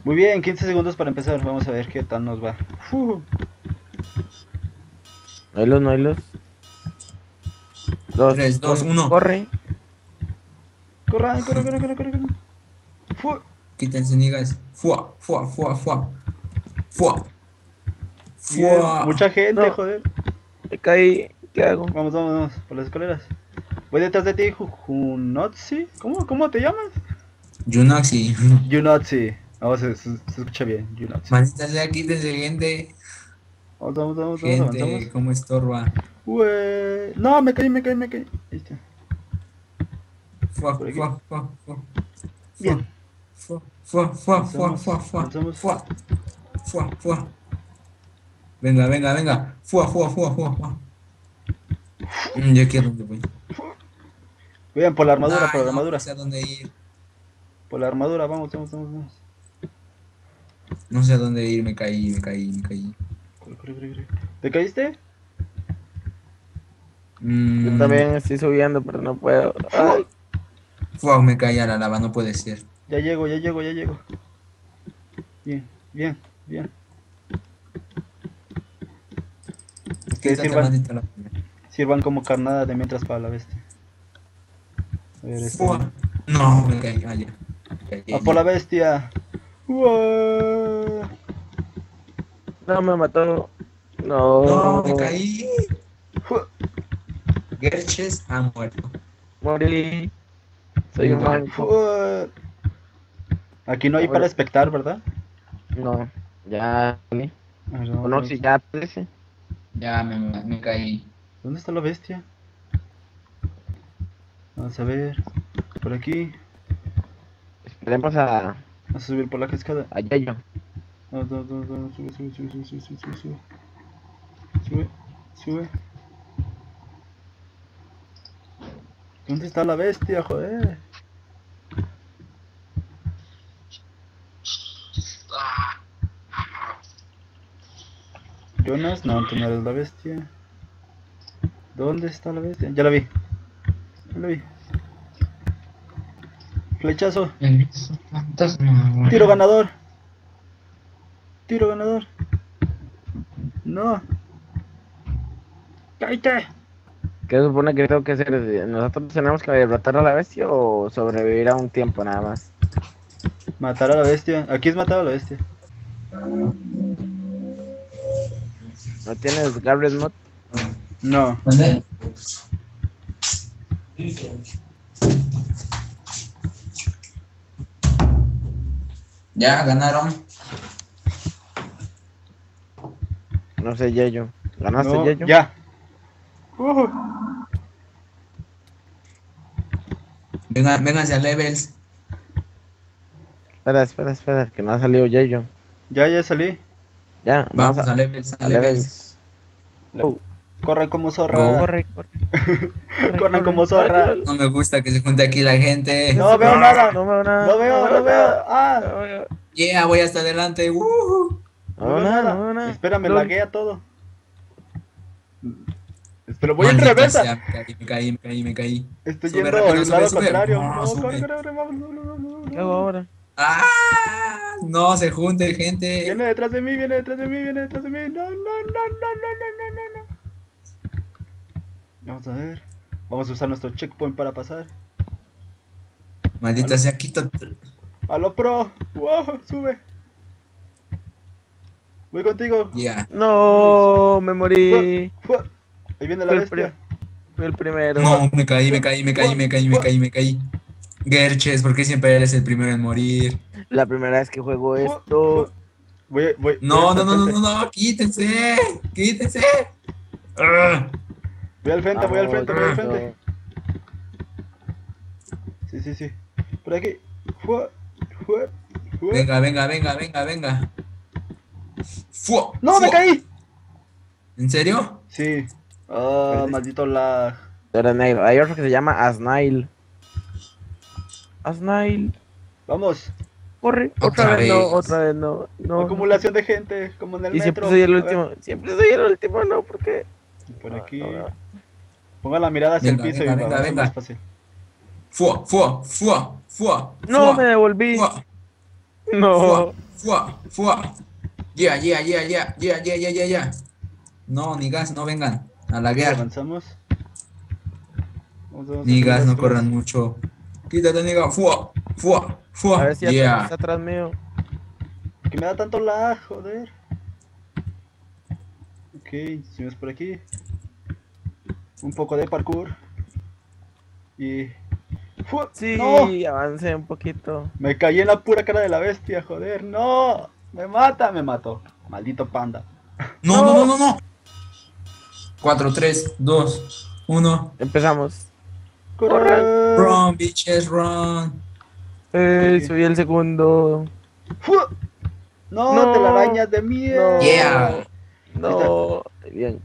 Muy bien, 15 segundos para empezar. Vamos a ver qué tal nos va. No hay luz, no hay luz. Dos, 3, 2, uno, 1. corre. Corran, corran, corran, corran, corran. Fu. Quítense, niggas. Fua, fua, fua, fua. Fua. Bien, Fua. mucha gente, No, joder. me caí. ¿Qué hago? Vamos, vamos, vamos, por las escaleras. Voy detrás de ti, Junotsi. ¿Cómo te llamas? Junoxi. Junotsi. Vamos, se escucha bien, Junotsi. Maldita sea, quítense, gente. Vamos, vamos, vamos, vamos, Gente, avanzamos. cómo estorba. Ué. No, me caí, me caí, me caí. Ahí está. Fua, Por aquí. fua, fua, fua. Fua, Bien. fua, fua, fua, fua, Avanzamos, fua, fua. avanzamos. Fua, fua, fua. Venga, venga, venga. Fua, fua, fua, fua, fua. Yo aquí a dónde voy. Bien, por la armadura, por Ay, la no, no armadura. sé a dónde ir. Por la armadura, vamos, vamos, vamos, vamos. No sé a dónde ir, me caí, me caí, me caí. Corre, corre, corre, corre. ¿Te caíste? Yo Mmm. también estoy subiendo, pero no puedo. Ay, Fua, me caí a la lava, no puede ser. Ya llego, ya llego, ya llego. Bien, bien, bien. Ustedes Quítate, sirvan, maldita la. sirvan como carnada de mientras para la bestia. A ver, Fua. No, me caí, ah, ya. Ya, ya, ¡A por la ya. bestia! ¡Uah! no me mató. No, me No, caí. ¡Uah! Gerches ha muerto. morí. Soy un manco. ¡Uah! Aquí no hay para Morí. espectar, ¿verdad? No, ya. A ver, Con vamos, Oxy vamos. ya aparece. Ya me caí. ¿Dónde está la bestia? Vamos a ver. Por aquí. Esperemos a Vamos a subir por la cascada. Yayo. Vamos, vamos, vamos, vamos. Sube, sube, sube, sube, sube, sube, sube, sube. Sube, sube. ¿Dónde está la bestia, joder? Jonas, no, tú no eres la bestia. ¿Dónde está la bestia? Ya la vi. Ya la vi. Flechazo. El fantasma. Tiro ganador. Tiro ganador. No. ¡Cállate! ¿Qué se supone que tengo que hacer? ¿Nosotros tenemos que derrotar a la bestia o sobrevivir a un tiempo nada más? Matar a la bestia. Aquí es matar a la bestia. ¿No tienes Garret Mod? No. ¿Dónde? Ya ganaron. No sé, Yayo. ¿Ganaste, No. Yayo? Ya. Vengan, vénganse a levels. Espera, espera, espera, que no ha salido Yayo. Ya salí. Ya, vamos Vamos a levels, a a levels. levels. Go, Corre como Go. zorra. corre, corre, corre, Corran como corre. zorra. Ay, No me gusta que se junte aquí la gente. No veo nada. No veo nada. No veo, no veo. nada, Ah. No veo, Yeah, voy hasta adelante. no veo nada, no veo nada. Espera, me Lol. laguea todo. Pero voy en Maldita reversa. sea, me caí, me caí, me caí. Estoy Sube yendo rápido, al sube, lado sube. contrario. No, No, sube. corre, corre, corre, vamos. No, no, no, no, ¿Qué hago no. ahora? ¡Ah! No se junte, gente. Viene detrás de mí, viene detrás de mí, viene detrás de mí. No, no, no, no, no, no, no, no. Vamos a ver. Vamos a usar nuestro checkpoint para pasar. Maldita sea, quítate. A lo pro. Wow, sube. Voy contigo. Yeah. No, me morí. Fua. Ahí viene la Fui el, bestia. fui el primero. No, me caí, me caí, me caí, me caí, me caí, me caí. Gerches, ¿por qué siempre eres el primero en morir? La primera vez que juego Fua, esto. fua. Voy No, hasta no, el no, no, frente. no, no, quítense, quítense. Ah, Voy al frente, voy al frente, voy al Vamos, frente. Sí, sí, sí. Por aquí. Fua, fua, fua. Venga, venga, venga, venga, venga. Fua, ¡No, me fua. caí! ¿En serio? Sí. Ah, maldito lag. Tú eres negro. Hay otro que se llama Asnail. Asnail. Vamos. Corre. Otra Otra vez no, vez. otra vez no. No. Acumulación de gente, como en el Y metro. siempre soy el A ver, último. Siempre soy el último, no, ¿por qué? por No, aquí. no, no. Ponga la mirada hacia Venga, el piso venga, y venga, va a ser venga. más fácil. Fua, fua, fua, fua. No, fua, me devolví. fua, No. fua, Fua, fua. Yeah. No, niggas, no vengan a la Y guerra. avanzamos. Vamos, Niggas, no atrás. corran mucho. Quítate, nigga. Fua, A ver si ya Yeah. está atrás mío. Que me da tanto lag, joder. Ok, seguimos por aquí. Un poco de parkour. Y... ¡Fu! Sí, ¡No! avancé un poquito. Me caí en la pura cara de la bestia, joder. ¡No! Me mata, me mató. Maldito panda. No. 4, 3, 2, 1. Empezamos. ¡Corre! Run, bitches, run. Soy el segundo. ¡Fu! No, No. telarañas de mierda. No. Yeah. No. Bien.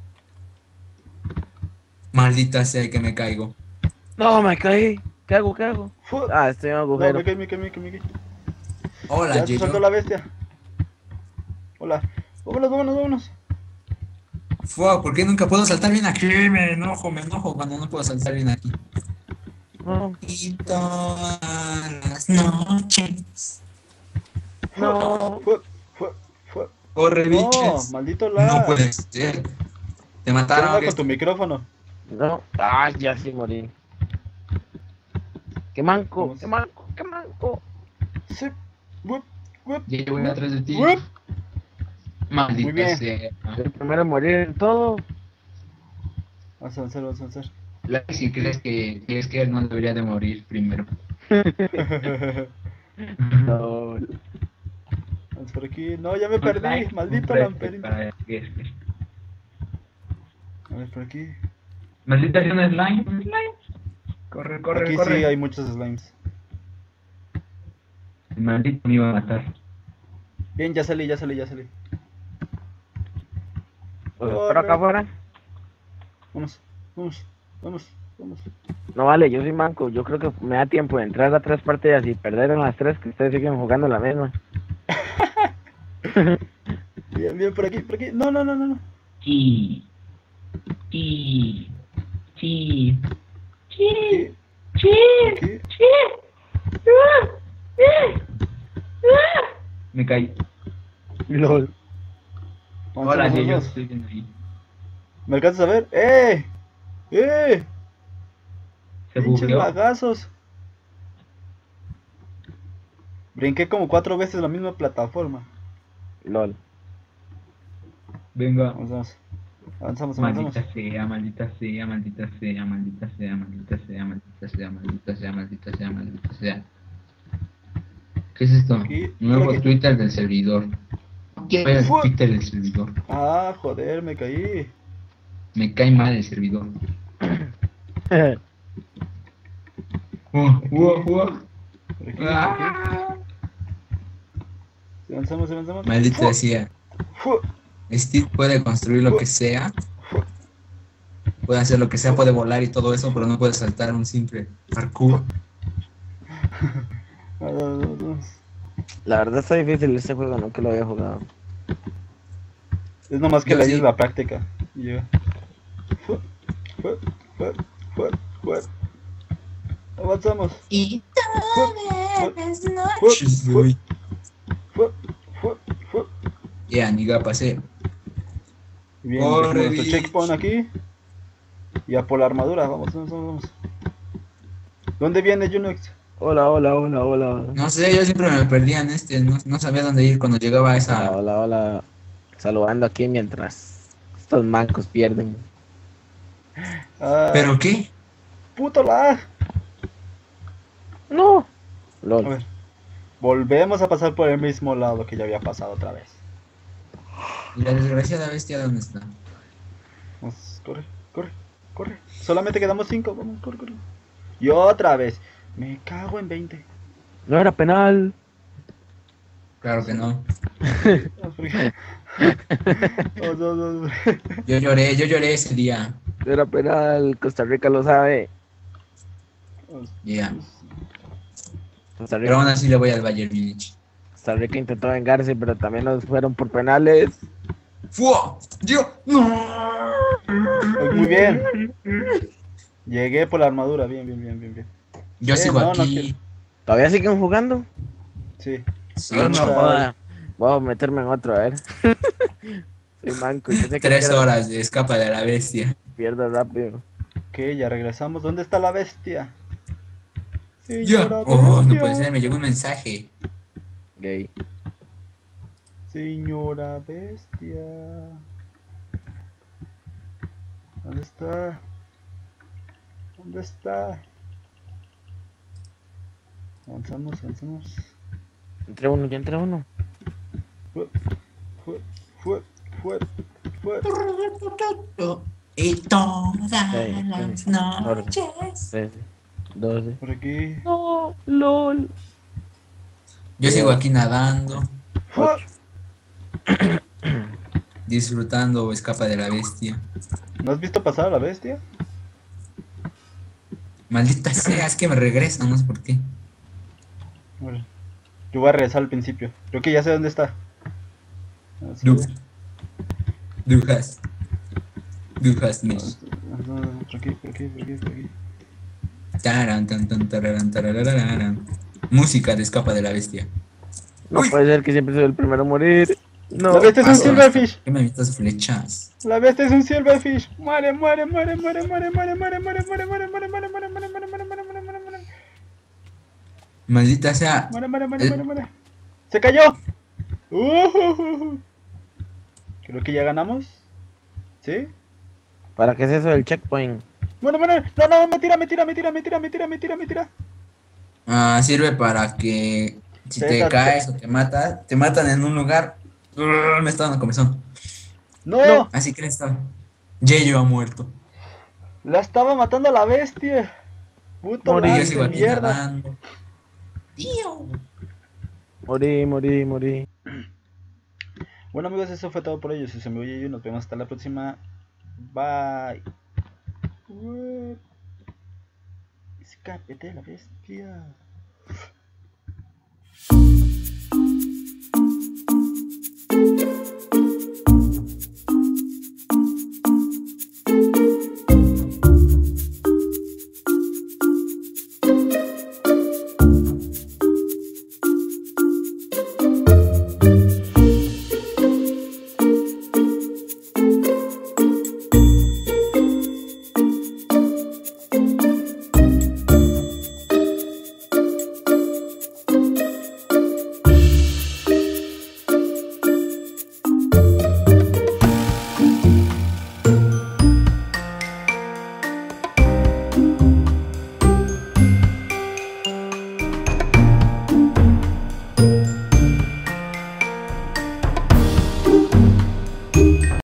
Maldita sea que me caigo. No, me caí. ¿Qué hago? ¿Qué hago? ¡Fu! Ah, estoy en un No, agujero. me caí. Hola, Ya se soltó Gillo. la bestia. Hola. Vámonos. Fua, ¿por qué nunca puedo saltar bien aquí? Me enojo cuando no puedo saltar bien aquí. No. Y todas las noches. No. Fu. Corre, No, bitches. maldito lag. No puede ser. Te ¿Qué mataron. onda con tu micrófono? No. Ah, ya sí morí. ¡Qué manco! Vamos. ¡Qué manco! Sí. Wup. Ya voy atrás de ti. Wup. Muy Maldita bien. sea. El primero en morir en todo. Vamos a avanzar. Si crees que él no debería de morir primero. No. Vamos por aquí. No, ya me perdí. Maldito lamperín. A ver, por aquí. Maldita sea un slime. Corre. Aquí sí hay muchos slimes. El maldito me iba a matar. Bien, ya salí. Por acá afuera. Vamos. No vale, yo soy manco. Yo creo que me da tiempo de entrar a 3 partidas y perder en las 3 que ustedes siguen jugando la misma. Bien, por aquí. No. Sí. Aquí. Me caí. LOL. Hola, yo Vamos. estoy viendo ahí. ¿Me alcanzas a ver? ¡Eh! Se ¡Pinches bugueó. lagazos! Brinqué como 4 veces la misma plataforma. LOL. Venga. Vamos. Avanzamos. Maldita sea. ¿Qué es esto? Aquí, Nuevo por aquí. Twitter del servidor. ¿Qué es el Fue. Twitter del servidor? Ah, joder, me caí. Me cae mal el servidor. Por aquí. Ah. Avanzamos. Maldita sea. Fu. Steve puede construir lo que sea. Puede hacer lo que sea, puede volar y todo eso, pero no puede saltar un simple parkour. Vamos. La verdad está difícil este juego, nunca lo había jugado. Es nomás que Yo le sí. ayudes la práctica. Y yo. Fu. Avanzamos. Y todas las noches. Uy. Fu. Ya, niga, pasé. Bien, Corre, dejamos nuestro bicho. checkpoint aquí. Y a por la armadura, vamos. ¿Dónde viene Junix? Hola. No sé, yo siempre me perdía en no sabía dónde ir cuando llegaba a esa. Hola. Saludando aquí mientras estos mancos pierden. Ah, ¿Pero qué? puto lag. No. A LOL. ver. Volvemos a pasar por el mismo lado que ya había pasado otra vez. ¿Y la desgraciada bestia dónde está? Vamos, corre. Solamente quedamos 5. Vamos, corre. Y otra vez. Me cago en 20. No era penal. Claro que no. Vamos por aquí. Vamos. Yo lloré ese día. No era penal. Costa Rica lo sabe. Ya. Costa Pero aún Rica, así le voy al Bayern Múnich. Costa Rica intentó vengarse, pero también nos fueron por penales. ¡Fua! ¡Yo! ¡No! Muy bien. Llegué por la armadura. Bien. Yo sigo no, no aquí. quiero. ¿Todavía siguen jugando? Sí. Sí, No, no Vamos a- joda. Voy a meterme en otro, a ver. Soy manco, yo sé que 3 pierdo, horas de Escapa de la Bestia. pierdo rápido. Ok, ya regresamos. ¿Dónde está la bestia? Ya. Señora Oh, no bestia. puede ser, me llegó un mensaje. Gay. Señora bestia. ¿Dónde está? ¿Dónde está? Avanzamos, avanzamos. Entre uno, ya entre uno. Fue, fue, fue, fue. Y todas Sí, las sí. noches. 13, 12. Por aquí. No, LOL. Yo sigo aquí nadando, Fue. disfrutando Escapa de la Bestia. ¿No has visto pasar a la bestia? Maldita sea, es que me regresan, no sé por qué. Bueno, yo voy a regresar al principio. Creo que ya sé dónde está. Así Du, es. du hast mich. Por aquí, por aquí, por aquí, por aquí. Taran, tan, tan, tararán, tararararán. Música de Escapa de la Bestia. No Uy. puede ser que siempre soy el primero a morir. No. La bestia es un Paso, silverfish. ¿qué me avientas flechas? La bestia es un silverfish. Muere, muere, muere, muere, muere, muere, muere, muere, muere, muere, muere, muere, muere, muere, muere, muere, muere, muere, muere, muere. Maldita sea. Muere, muere, muere, muere, muere. ¡Se cayó! Creo que ya ganamos. ¿Sí? ¿Para qué es eso del checkpoint? Muere, muere. No, no, me tira, me tira, me tira, me tira, me tira, me tira, me tira. Ah, sirve para que si te Te- caes o te matan en un lugar. Me está dando comezón. No, Así que está. Yeyo ha muerto. la estaba matando a la bestia. Puto Morí. Y yo lag sigo de aquí mierda. nadando. Tío. Morí. Bueno amigos, eso fue todo por hoy. Yo soy su amigo Yeyo. Nos vemos hasta la próxima. Bye. Escape de la bestia.